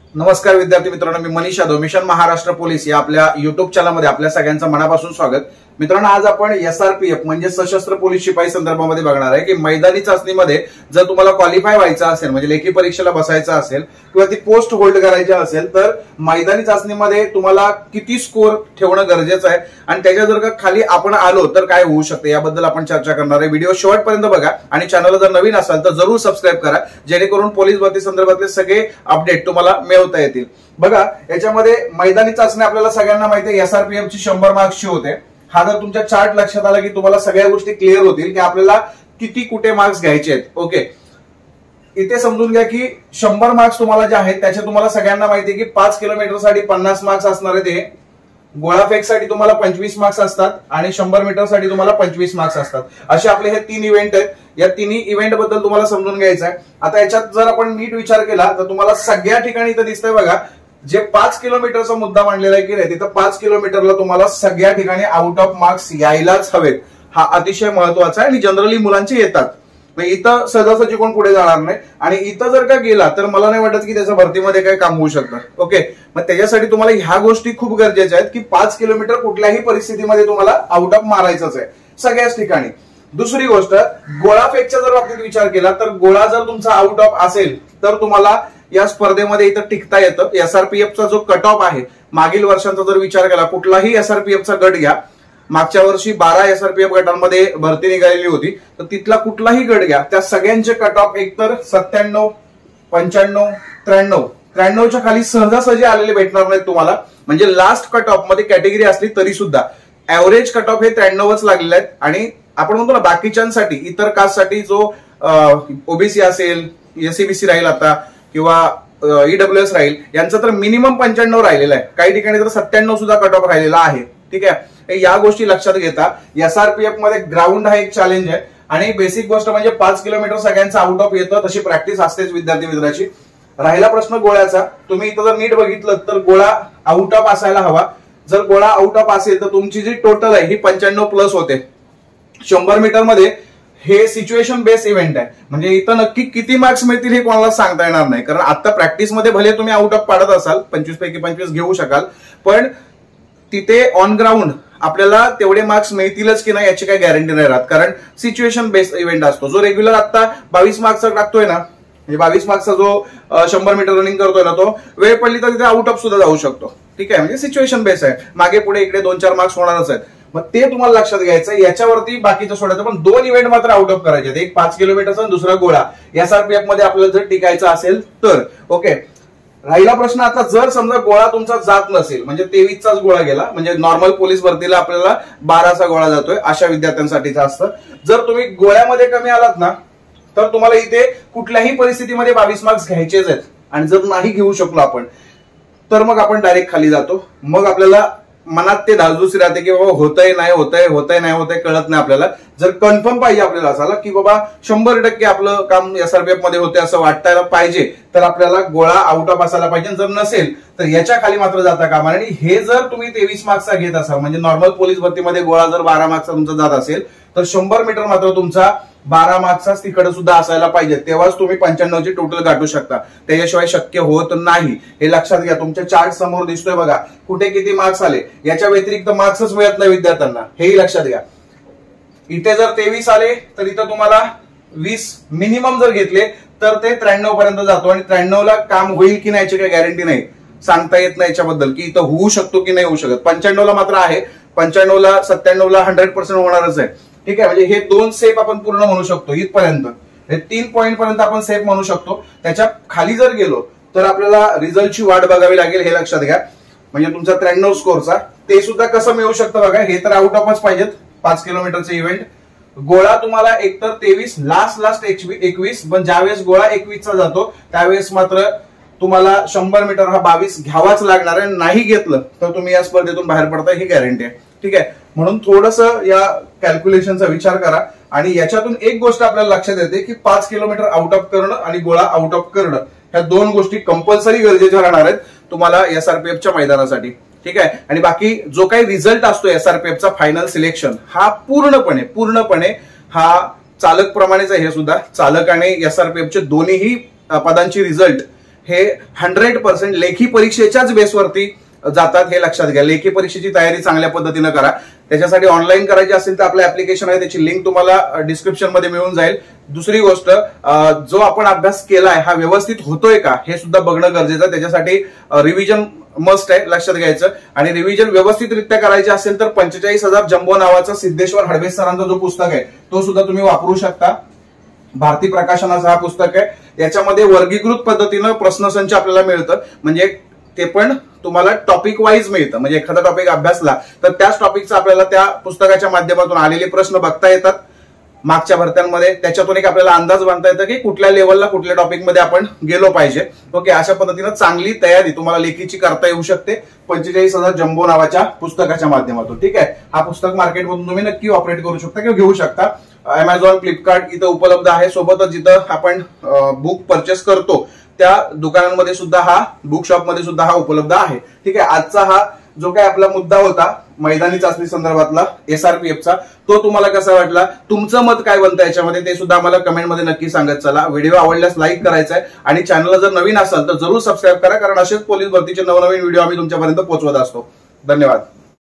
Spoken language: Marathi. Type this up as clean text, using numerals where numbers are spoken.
नमस्कार विद्यार्थी मित्रांनो, मी मनीष यादव, मिशन महाराष्ट्र पोलीस या आपल्या युट्यूब चॅनलमध्ये आपल्या सगळ्यांचं मनापासून स्वागत. मित्रांनो, आज आपण SRPF म्हणजे सशस्त्र पोलीस शिपाई संदर्भामध्ये बघणार आहे की मैदानी चाचणीमध्ये जर तुम्हाला क्वालिफाय व्हायचं असेल म्हणजे लेखी परीक्षेला बसायचं असेल किंवा ती पोस्ट होल्ड करायची असेल तर मैदानी चाचणीमध्ये तुम्हाला किती स्कोर ठेवणं गरजेचं आहे आणि त्याच्या जर का खाली आपण आलो तर काय होऊ शकते याबद्दल आपण चर्चा करणार आहे. व्हिडिओ शेवटपर्यंत बघा आणि चॅनलला जर नवीन असाल तर जरूर सबस्क्राईब करा जेणेकरून पोलीस भरती संदर्भातले सगळे अपडेट तुम्हाला मिळवता येतील. बघा, याच्यामध्ये मैदानी चाचणी आपल्याला सगळ्यांना माहिती आहे SRPF ची 100 मार्क्सची होते. हा जर तुमच्या चार्ट लक्षात आला की तुम्हाला सगळ्या गोष्टी क्लिअर होतील की आपल्याला किती कुठे मार्क्स घ्यायचे आहेत. ओके, इथे समजून घ्या की 100 मार्क्स तुम्हाला जे आहेत त्याचे तुम्हाला सगळ्यांना माहिती आहे की 5 किलोमीटरसाठी 50 मार्क्स असणार आहे. ते गोळाफेकसाठी तुम्हाला 25 मार्क्स असतात आणि 100 मीटरसाठी तुम्हाला 25 मार्क्स असतात. असे आपले हे 3 इव्हेंट आहेत. या तिन्ही इव्हेंट बद्दल तुम्हाला समजून घ्यायचं आहे. आता याच्यात जर आपण नीट विचार केला तर तुम्हाला सगळ्या ठिकाणी इथं दिसतंय बघा, जे 5 किलोमीटरचा मुद्दा मांडलेला आहे की नाही, तिथं 5 किलोमीटरला तुम्हाला सगळ्या ठिकाणी आउट ऑफ मार्क्स यायलाच हवेत. हा अतिशय महत्वाचा आहे आणि जनरली मुलांचे येतात. इथं सहजासहजी कोण पुढे जाणार नाही आणि इथं जर का गेला तर मला नाही वाटत की त्याच्या भरतीमध्ये काही काम होऊ शकतं. ओके, मग त्याच्यासाठी तुम्हाला ह्या गोष्टी खूप गरजेच्या आहेत की 5 किलोमीटर कुठल्याही परिस्थितीमध्ये तुम्हाला आउट ऑफ मारायचंच आहे सगळ्याच ठिकाणी. दुसरी गोष्ट, गोळाफेकच्या जर बाबतीत विचार केला तर गोळा जर तुमचा आउट ऑफ असेल तर तुम्हाला या स्पर्धेमध्ये इथं टिकता येतं. SRPFचा जो कट ऑफ आहे मागील वर्षांचा जर विचार केला, कुठलाही SRPFचा गट घ्या, मागच्या वर्षी 12 SRPF गटांमध्ये भरती निघालेली होती तर तिथला कुठलाही गट घ्या, त्या सगळ्यांचे कट ऑफ एकतर 97, 95, 93च्या खाली सहजासहजी आलेले भेटणार नाहीत तुम्हाला. म्हणजे लास्ट कट ऑफ मध्ये कॅटेगरी असली तरी सुद्धा ऍव्हरेज कट ऑफ हे 93च लागलेले आहेत. आणि आपण म्हणतो ना बाकीच्यांसाठी, इतर कास्टसाठी जो ओबीसी असेल, SCBC राहील आता किंवा EWS राहील, यांचा तर मिनिमम 95 राहिलेला आहे. काही ठिकाणी तर 97 सुद्धा कट ऑफ राहिलेला आहे. ठीक आहे, या गोष्टी लक्षात घेता SRPF मध्ये ग्राउंड हा एक चॅलेंज आहे आणि बेसिक गोष्ट म्हणजे 5 किलोमीटर सगळ्यांचं आउट ऑफ येतं, तशी प्रॅक्टिस असतेच विद्यार्थी मित्राची. राहिला प्रश्न गोळ्याचा, तुम्ही इथं जर नीट बघितलं तर गोळा आउट ऑफ असायला हवा. जर गोळा आउट ऑफ असेल तर तुमची जी टोटल आहे ही 95 प्लस होते. 100 मीटर मध्ये हे सिच्युएशन बेस्ड इव्हेंट आहे, म्हणजे इथं नक्की किती मार्क्स मिळतील हे कोणाला सांगता येणार नाही. कारण आता प्रॅक्टिसमध्ये भले तुम्ही आउट ऑफ पाडत असाल, 25 पैकी 25 घेऊ शकाल, पण तिथे ऑन ग्राउंड आपल्याला तेवढे मार्क्स मिळतीलच की नाही याची काही गॅरंटी नाही राहत. कारण सिच्युएशन बेस्ड इव्हेंट असतो. जो रेग्युलर आता 22 मार्क्सचा टाकतोय ना, म्हणजे 22 मार्क्सचा जो 100 मीटर रनिंग करतोय ना, तो वेळ पडली तर तिथे आउट ऑफ सुद्धा जाऊ शकतो. ठीक आहे, म्हणजे सिच्युएशन बेस्ड आहे. मागे पुढे इकडे 2-4 मार्क्स होणारच आहेत. मग ते तुम्हाला लक्षात घ्यायचं. याच्यावरती बाकीचं सोडायचं, पण 2 इव्हेंट मात्र आउट ऑफ करायचे. एक 5 किलोमीटरचा आणि दुसरा गोळा. SRPF मध्ये आपल्याला जर टिकायचं असेल तर. ओके, राहिला प्रश्न आता, जर समजा गोळा तुमचा जात नसेल, म्हणजे 23चाच गोळा गेला, म्हणजे नॉर्मल पोलीस भरतीला आपल्याला 12चा गोळा जातोय, अशा विद्यार्थ्यांसाठीचा असतं. जर तुम्ही गोळ्यामध्ये कमी आलात ना तर तुम्हाला इथे कुठल्याही परिस्थितीमध्ये 22 मार्क्स घ्यायचेच आहेत. आणि जर नाही घेऊ शकलो आपण तर मग आपण डायरेक्ट खाली जातो. मग आपल्याला मनात ते धासधूस राहते की बाबा होतंय नाही होतंय कळत नाही आपल्याला. जर कन्फर्म पाहिजे आपल्याला असाला की बाबा 100% आपलं काम SRPF मध्ये होते असं वाटायला पाहिजे तर आपल्याला गोळा आउट ऑफ असायला पाहिजे. जर नसेल तर याच्या खाली मात्र जाता कामा नये. हे जर तुम्ही 23 मार्क्सचा घेत असाल, म्हणजे नॉर्मल पोलीस भरतीमध्ये गोळा जर 12 मार्क्सचा तुमचा जात असेल तर 100 मीटर मात्र तुमचा 12 मार्क्सचाच तिकडे सुद्धा असायला पाहिजे. तेव्हाच तुम्ही 95ची टोटल गाठू शकता. त्याच्याशिवाय शक्य होत नाही. हे लक्षात घ्या. तुमच्या चार्ट समोर दिसतोय बघा, कुठे किती मार्क्स आले. याच्या व्यतिरिक्त मार्क्सच मिळत नाही विद्यार्थ्यांना, हेही लक्षात घ्या. इथे जर 23 आले तर इथं तुम्हाला 20 मिनिमम जर घेतले तर ते 93 पर्यंत जातो. आणि 93ला काम होईल की नाही याची काही गॅरंटी नाही, सांगता येत नाही याच्याबद्दल की इथं होऊ शकतो की नाही होऊ शकत. 95ला मात्र आहे, 95ला 97ला 100% होणारच आहे. ठीक आहे, म्हणजे हे 2 सेफ आपण पूर्ण म्हणू शकतो इथपर्यंत. हे 3 पॉईंट पर्यंत आपण सेफ म्हणू शकतो. त्याच्या खाली जर गेलो तर आपल्याला रिझल्टची वाट बघावी लागेल, हे लक्षात घ्या. म्हणजे तुमचा 93 स्कोरचा ते सुद्धा कसं मिळू शकतं बघा. हे तर आउट ऑफच पाहिजेत 5 किलोमीटरचे इव्हेंट. गोळा तुम्हाला एकतर 23 लास्ट 21, पण ज्यावेळेस गोळा 21चा जातो त्यावेळेस मात्र तुम्हाला 100 मीटर हा 22 घ्यावाच लागणार आहे. नाही घेतलं तर तुम्ही या स्पर्धेतून बाहेर पडताय, ही गॅरंटी आहे. ठीक आहे, म्हणून थोडंसं या कॅल्क्युलेशनचा विचार करा. आणि याच्यातून एक गोष्ट आपल्याला लक्षात येते की 5 किलोमीटर आउट ऑफ करणं आणि गोळा आउट ऑफ करणं ह्या 2 गोष्टी कंपल्सरी गरजेच्या राहणार आहेत तुम्हाला SRPFच्या मैदानासाठी. ठीक आहे, आणि बाकी जो काही रिझल्ट असतो SRPFचा फायनल सिलेक्शन हा पूर्णपणे हा चालक प्रमाणेच आहे. हे सुद्धा चालक आणि SRPFचे दोन्हीही पदांची रिझल्ट हे 100% लेखी परीक्षेच्याच बेसवरती जातात, हे लक्षात घ्या. लेखी परीक्षेची तयारी चांगल्या पद्धतीनं करा. त्याच्यासाठी ऑनलाईन करायची असेल तर आपलं ऍप्लिकेशन आहे, त्याची लिंक तुम्हाला डिस्क्रिप्शन मध्ये मिळून जाईल. दुसरी गोष्ट, जो आपण अभ्यास केलाय हा व्यवस्थित होतोय का हे सुद्धा बघणं गरजेचं आहे. त्याच्यासाठी रिव्हिजन मस्ट आहे, लक्षात घ्यायचं. आणि रिव्हिजन व्यवस्थितरित्या करायचे असेल तर 45,000 जम्बो नावाचा सिद्धेश्वर हडबे सरांचा जो पुस्तक आहे तो सुद्धा तुम्ही वापरू शकता. भारती प्रकाशनाचं हा पुस्तक आहे. याच्यामध्ये वर्गीकृत पद्धतीनं प्रश्नसंच आपल्याला मिळतं, म्हणजे ते पण तुम्हाला टॉपिक वाईज मिळतं. म्हणजे एखादा टॉपिक अभ्यासला तर त्याच टॉपिकचा आपल्याला त्या पुस्तकाच्या माध्यमातून आलेले प्रश्न बघता येतात मागच्या भरत्यांमध्ये. त्याच्यातून एक आपल्याला अंदाज बांधता येतं की कुठल्या लेवलला कुठल्या टॉपिकमध्ये आपण गेलो पाहिजे. ओके, अशा पद्धतीनं चांगली तयारी तुम्हाला लेखीची करता येऊ शकते 45,000 जम्बो नावाच्या पुस्तकाच्या माध्यमातून. ठीक आहे, हा पुस्तक मार्केटमधून तुम्ही नक्की ऑपरेट करू शकता किंवा घेऊ शकता. अमेझॉन, फ्लिपकार्ट इथं उपलब्ध आहे. सोबतच जिथं आपण बुक परचेस करतो त्या दुकानांमध्ये सुद्धा हा, बुक शॉप मध्ये सुद्धा हा उपलब्ध आहे. ठीक आहे, आजचा हा जो काही आपला मुद्दा होता मैदानी चाचणी संदर्भातला एसआरपीएफचा, तो तुम्हाला कसा वाटला, तुमचं मत काय बनतं याच्यामध्ये ते सुद्धा आम्हाला कमेंटमध्ये नक्की सांगत चला. व्हिडिओ आवडल्यास लाईक करायचा आहे आणि चॅनलला जर नवीन असाल तर जरूर सबस्क्राईब करा, कारण असेच पोलीस भरतीचे नवनवीन व्हिडिओ आम्ही तुमच्यापर्यंत पोहोचवत असतो. धन्यवाद.